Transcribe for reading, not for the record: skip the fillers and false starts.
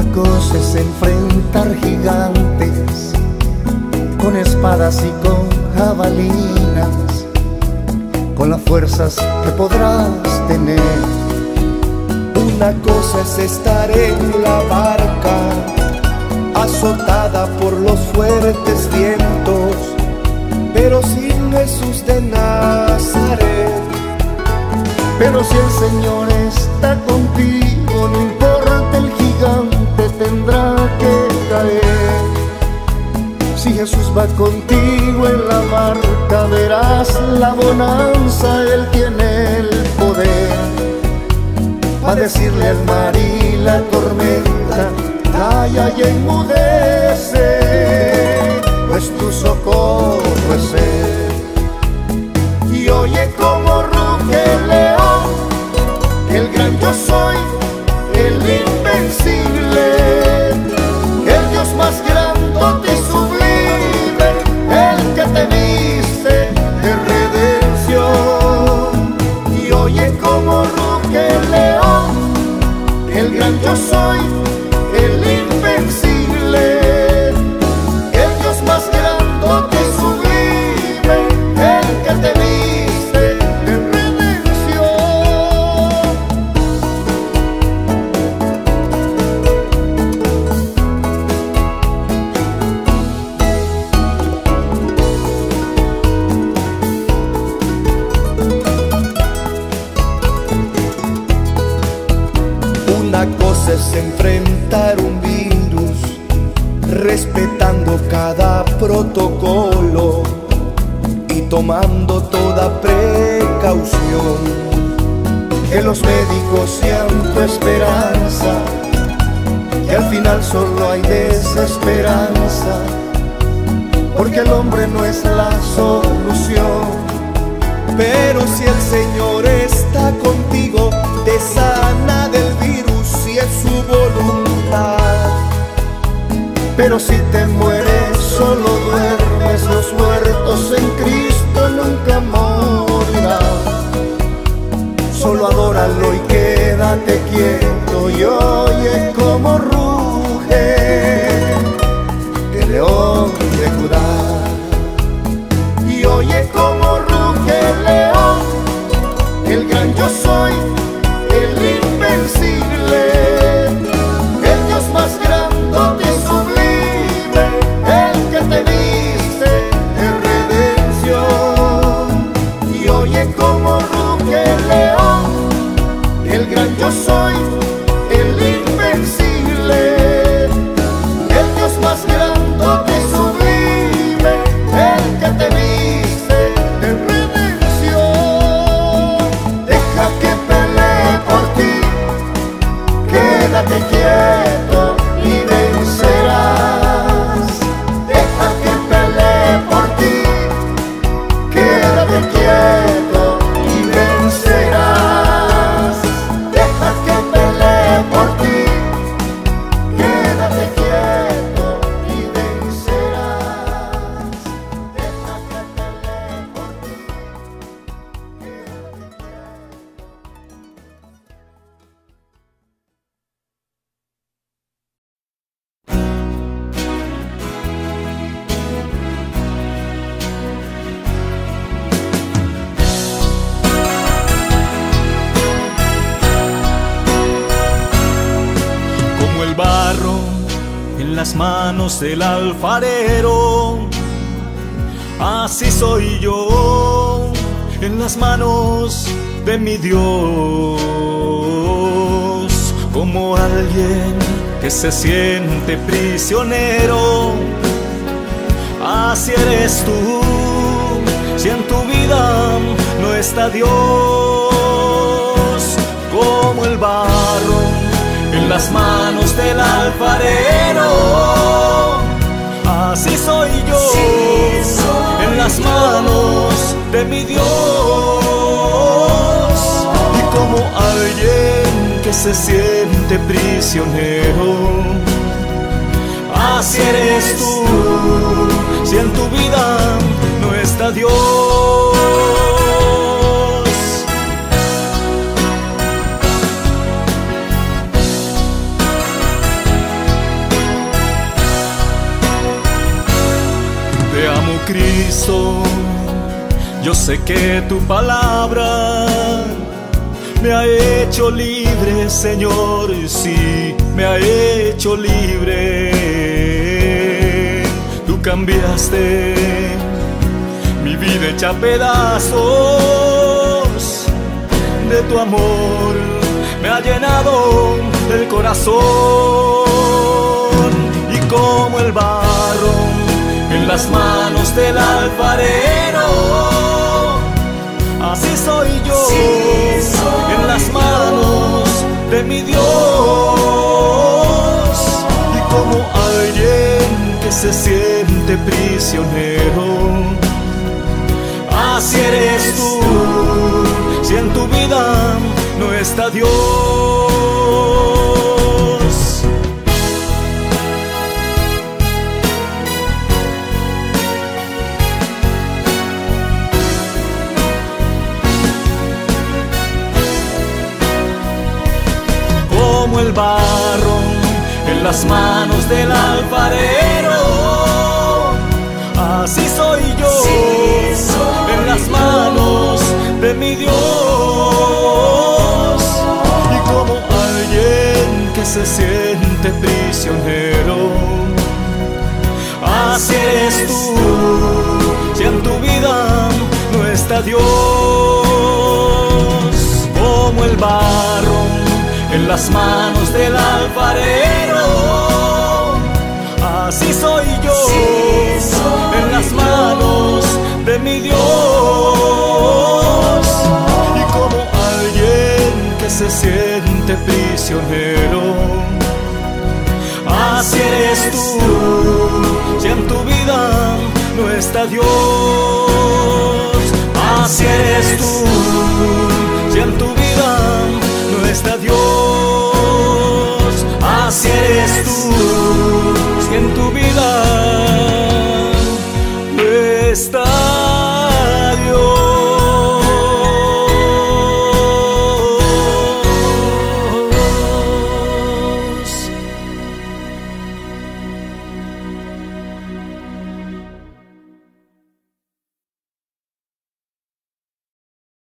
Una cosa es enfrentar gigantes con espadas y con jabalinas, con las fuerzas que podrás tener. Una cosa es estar en la barca azotada por los fuertes vientos, pero sin Jesús de Nazaret. Pero si el Señor está contigo, no importa el gigante, tendrá que caer. Si Jesús va contigo en la barca, verás la bonanza, Él tiene el poder para decirle al mar y la tormenta: calla y enmudece, pues tu socorro es Él. Y oye como ruge el león, el gran yo soy, el invencible, el Dios más grande y sublime, el que te viste de redención. Y oye como ruge el león, el gran yo soy, el invencible, el Dios más grande y sublime, el que te viste de redención. Una cosa es enfrentar un virus respetando cada protocolo y tomando toda precaución. Que los médicos sean tu esperanza, que al final solo hay desesperanza, porque el hombre no es la solución. Pero si el Señor está contigo, te sana del virus si es su voluntad. Pero si te mueres, solo duermes, los muertos en Cristo nunca morirán. Solo adóralo y quédate quieto y oye como ruge el león de Judá. Y oye como ruge el león, el gran yo soy, el invencible, el Dios más grande y sublime, el que te viste de redención. Y oye como ruge el león, el gran yo soy, el invencible, el Dios más grande y sublime, el que te viste de redención. Deja que pelee por ti, quédate quieto y vencerás. Deja que pelee por ti, quédate quieto y vencerás. Deja que pelee por ti, quédate quieto y vencerás. Deja que pelee por ti, quédate quieto. Como el barro en las manos del alfarero, así soy yo en las manos de mi Dios. Como alguien que se siente prisionero, así eres tú si en tu vida no está Dios. Como el barro en las manos del alfarero, así soy yo en las manos de mi Dios. Y como alguien que se siente prisionero, así eres tú si en tu vida no está Dios. Cristo, yo sé que tu palabra me ha hecho libre, Señor, sí, me ha hecho libre. Tú cambiaste mi vida hecha a pedazos, de tu amor me ha llenado el corazón. Y como el barro en las manos del alfarero, así soy yo, en las manos de mi Dios. Y como alguien que se siente prisionero, así eres tú, si en tu vida no está Dios. Como el barro en las manos del alfarero, así soy yo, en las manos de mi Dios. Y como alguien que se siente prisionero, así eres tú, si en tu vida no está Dios. Como el barro en las manos del alfarero, así soy yo, en las manos de mi Dios. Y como alguien que se siente prisionero, así eres tú, si en tu vida no está Dios. Así eres tú, si en tu vida no está Dios. Así eres tú, si en tu vida